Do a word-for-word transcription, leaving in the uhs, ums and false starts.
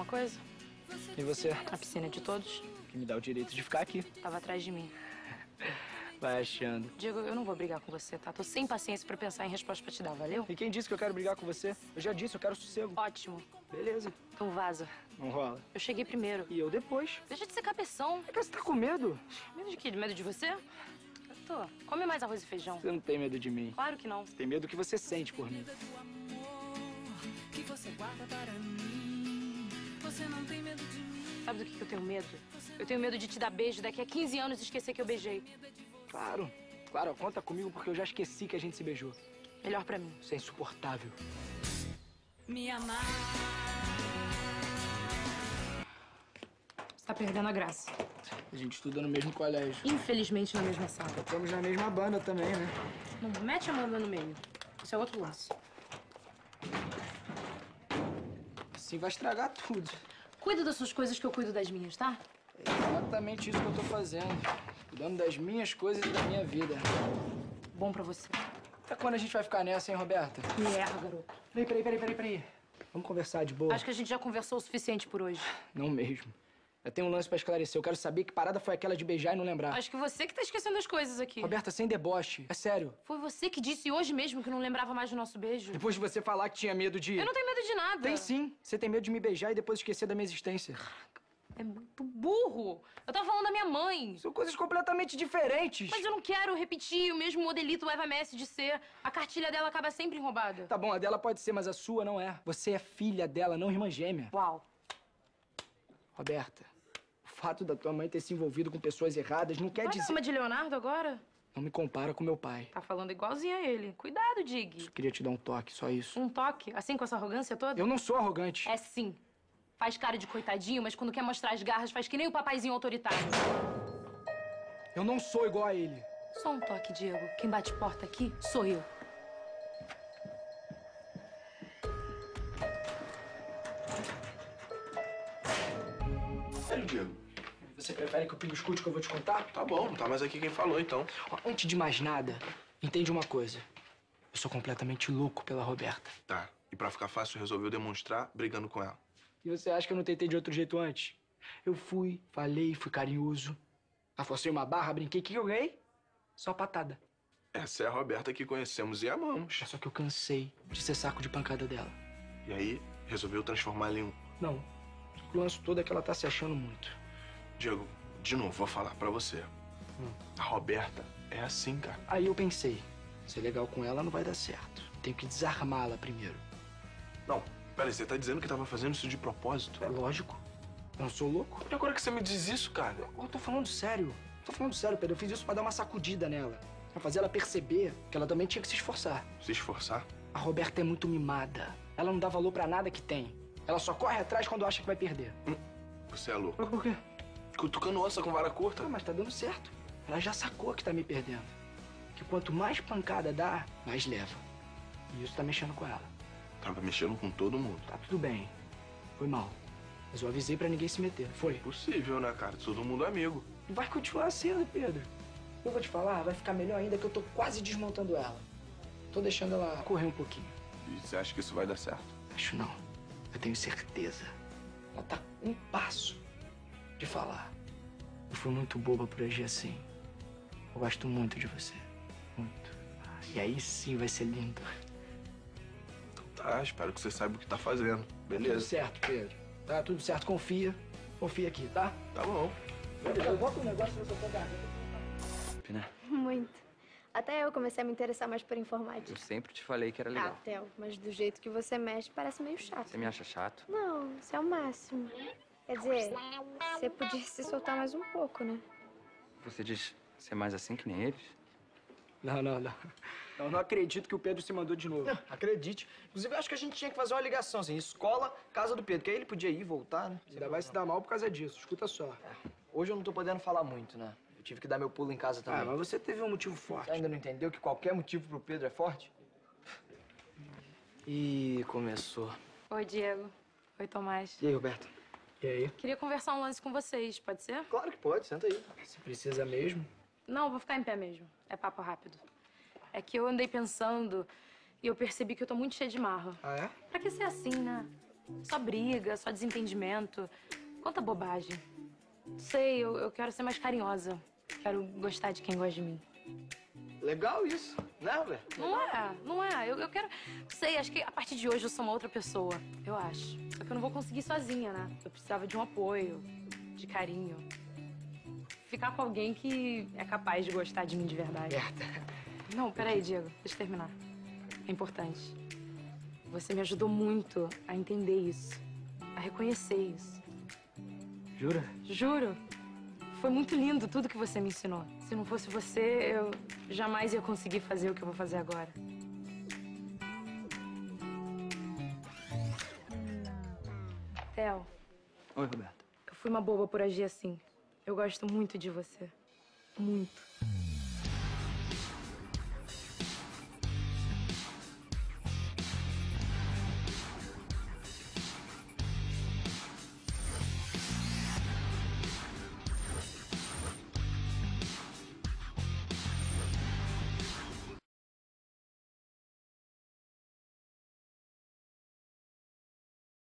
alguma coisa? E você? A piscina de todos. Que me dá o direito de ficar aqui. Tava atrás de mim. Vai achando. Diego, eu não vou brigar com você, tá? Tô sem paciência pra pensar em resposta pra te dar, valeu? E quem disse que eu quero brigar com você? Eu já disse, eu quero sossego. Ótimo. Beleza. Então vaza. Não rola. Eu cheguei primeiro. E eu depois. Deixa de ser cabeção. É que você tá com medo? Medo de quê? De medo de você? Eu tô. Come mais arroz e feijão. Você não tem medo de mim. Claro que não. Você tem medo do que você sente por mim. Que você guarda para mim. Você não tem medo de mim. Sabe do que que eu tenho medo? Eu tenho medo de te dar beijo daqui a quinze anos e esquecer que eu beijei. Claro. Claro, conta comigo porque eu já esqueci que a gente se beijou. Melhor pra mim. Isso é insuportável. Me amar. Você tá perdendo a graça. A gente estuda no mesmo colégio. Infelizmente na mesma sala. Estamos na mesma banda também, né? Não mete a mão no meio. Isso é outro lance. Assim vai estragar tudo. Cuida das suas coisas que eu cuido das minhas, tá? É exatamente isso que eu tô fazendo. Cuidando das minhas coisas e da minha vida. Bom pra você. Até quando a gente vai ficar nessa, hein, Roberta? Me erra, garoto. Peraí, peraí, peraí, peraí, peraí. Vamos conversar de boa? Acho que a gente já conversou o suficiente por hoje. Não mesmo. Eu tenho um lance pra esclarecer. Eu quero saber que parada foi aquela de beijar e não lembrar. Acho que você que tá esquecendo as coisas aqui. Roberta, sem deboche. É sério. Foi você que disse hoje mesmo que não lembrava mais do nosso beijo. Depois de você falar que tinha medo de... Eu não tenho medo de nada. Tem sim. Você tem medo de me beijar e depois esquecer da minha existência. É muito burro. Eu tava falando da minha mãe. São coisas completamente diferentes. Mas eu não quero repetir o mesmo modelito Eva Messi de ser. A cartilha dela acaba sempre roubada. Tá bom, a dela pode ser, mas a sua não é. Você é filha dela, não irmã gêmea. Uau. Roberta, o fato da tua mãe ter se envolvido com pessoas erradas não quer Vai dizer... dar uma de Leonardo agora? Não me compara com meu pai. Tá falando igualzinho a ele. Cuidado, Dig. Eu queria te dar um toque, só isso. Um toque? Assim, com essa arrogância toda? Eu não sou arrogante. É sim. Faz cara de coitadinho, mas quando quer mostrar as garras, faz que nem o papaizinho autoritário. Eu não sou igual a ele. Só um toque, Diego. Quem bate porta aqui sou eu. Sério, Diego? Você prefere que o Pingo escute o que eu vou te contar? Tá bom, não tá mais aqui quem falou, então. Ó, antes de mais nada, entende uma coisa. Eu sou completamente louco pela Roberta. Tá. E pra ficar fácil, resolveu demonstrar brigando com ela. E você acha que eu não tentei de outro jeito antes? Eu fui, falei, fui carinhoso. Afocei uma barra, brinquei. O que eu ganhei? Só patada. Essa é a Roberta que conhecemos e amamos. Só que eu cansei de ser saco de pancada dela. E aí, resolveu transformá-la em um... Não. O lance todo é que ela tá se achando muito. Diego, de novo, vou falar pra você. Hum. A Roberta é assim, cara. Aí eu pensei, ser legal com ela não vai dar certo. Tenho que desarmá-la primeiro. Não, peraí, você tá dizendo que tava fazendo isso de propósito? É lógico. Eu não sou louco. E agora que você me diz isso, cara? Eu tô falando sério. Tô falando sério, Pedro. Eu fiz isso pra dar uma sacudida nela. Pra fazer ela perceber que ela também tinha que se esforçar. Se esforçar? A Roberta é muito mimada. Ela não dá valor pra nada que tem. Ela só corre atrás quando acha que vai perder. Hum, você é louco. Mas por quê? Cutucando onça com vara curta? Ah, mas tá dando certo. Ela já sacou que tá me perdendo. Que quanto mais pancada dá, mais leva. E isso tá mexendo com ela. Tava mexendo com todo mundo. Tá tudo bem. Foi mal. Mas eu avisei pra ninguém se meter. Foi. Possível, né, cara? Todo mundo é amigo. Vai continuar sendo, Pedro. Eu vou te falar, vai ficar melhor ainda que eu tô quase desmontando ela. Tô deixando ela correr um pouquinho. E você acha que isso vai dar certo? Acho não. Eu tenho certeza. Ela tá um passo de falar. Eu fui muito boba por agir assim. Eu gosto muito de você. Muito. E aí sim vai ser lindo. Então tá, espero que você saiba o que tá fazendo. Tudo Beleza. certo, Pedro. Tá tudo certo. Confia. Confia aqui, tá? Tá bom. Eu boto um negócio na sua garganta. Né? Muito. Até eu comecei a me interessar mais por informática. Eu sempre te falei que era Ah, legal. Theo, mas do jeito que você mexe, parece meio chato. Você me acha chato? Não, isso é o máximo. Quer dizer, você podia se soltar mais um pouco, né? Você diz ser mais assim que nem eles? Não, não, não. Não, não acredito que o Pedro se mandou de novo. Não, acredite. Inclusive, eu acho que a gente tinha que fazer uma ligação, assim, escola, casa do Pedro, que aí ele podia ir e voltar, né? Ainda vai se dar mal por causa disso. Escuta só. Hoje eu não tô podendo falar muito, né? Eu tive que dar meu pulo em casa também. Ah, mas você teve um motivo forte. Você ainda não entendeu que qualquer motivo pro Pedro é forte? E começou. Oi, Diego. Oi, Tomás. E aí, Roberto? E aí? Queria conversar um lance com vocês, pode ser? Claro que pode, senta aí. Você precisa mesmo? Não, eu vou ficar em pé mesmo. É papo rápido. É que eu andei pensando e eu percebi que eu tô muito cheia de marra. Ah, é? Pra que ser assim, né? Só briga, só desentendimento. Quanta bobagem. Sei, eu, eu quero ser mais carinhosa. Quero gostar de quem gosta de mim. Legal isso, né, velho? Não é, não é. Eu, eu quero... Sei, acho que a partir de hoje eu sou uma outra pessoa. Eu acho. Só que eu não vou conseguir sozinha, né? Eu precisava de um apoio, de carinho. Ficar com alguém que é capaz de gostar de mim de verdade. Merda. Não, peraí, Diego. Deixa eu terminar. É importante. Você me ajudou muito a entender isso. A reconhecer isso. Jura? Juro. Foi muito lindo tudo que você me ensinou. Se não fosse você, eu jamais ia conseguir fazer o que eu vou fazer agora. Theo, Oi, Roberto. eu fui uma boba por agir assim. Eu gosto muito de você. Muito.